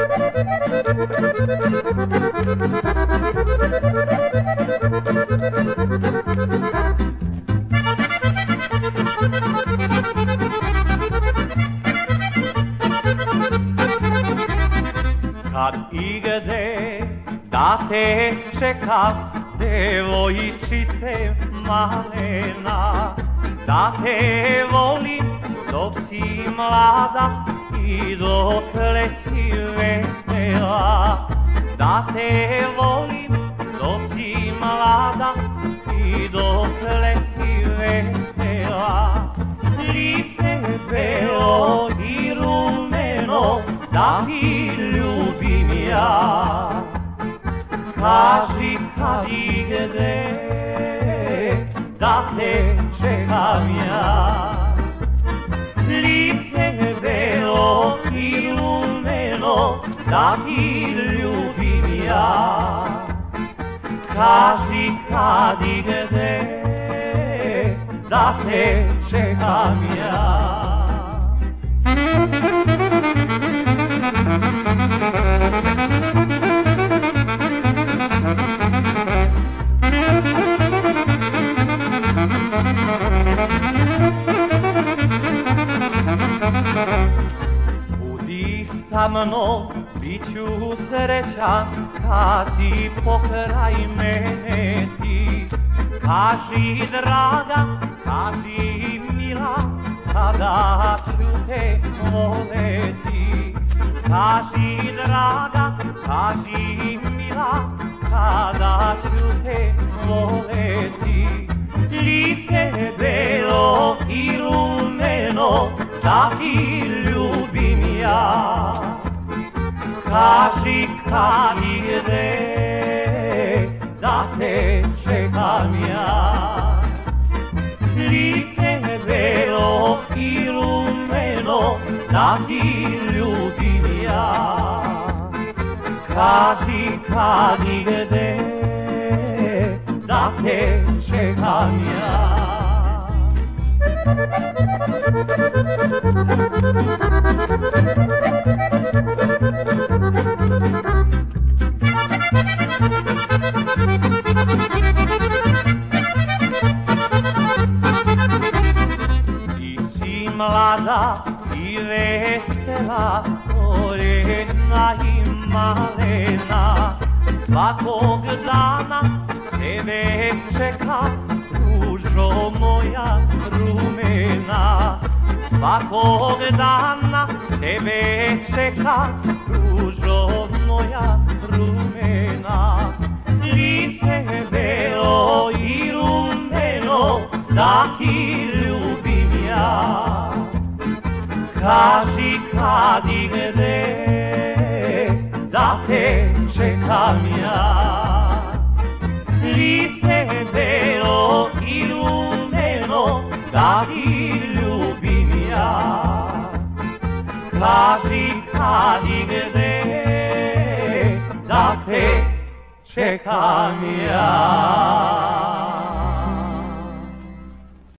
Kad igde da te čekam, devojčice malena, da te volim dok si mlada i dokle si vesela, da te volim dok si mlada i dokle si vesela. Lice belo i rumeno, da ti ljubim ja. Kaži kad i gde da te čekam ja. Lice belo i rumeno, da ti ljubim ja. Kaži kad i gde da te čekam ja. Budi sa mnom, bit ću srećan kad si pokraj mene ti. Kaži draga, kaži mila, kada ću te voleti. Kaži draga, kaži mila, kada ću te voleti. Lice belo i rumeno, da ti ljubim ja. Kaži kad i gde da te čekam ja. Lice belo i rumeno, da ti ljubim ja. Kaži kad i gde da te čekam ja. Ti si mlada i vesela, koljena i malena. Svakog dana tebe čekam, ružo moja rumena. Svakog dana tebe čekam, ružo moja rumena. Lice belo i rumeno, da ti ljubim ja. Kaži kad i gde da te čekam ja. Lice belo i rumeno, da ti ljubim ja. Kaži kad i gde da te čekam ja.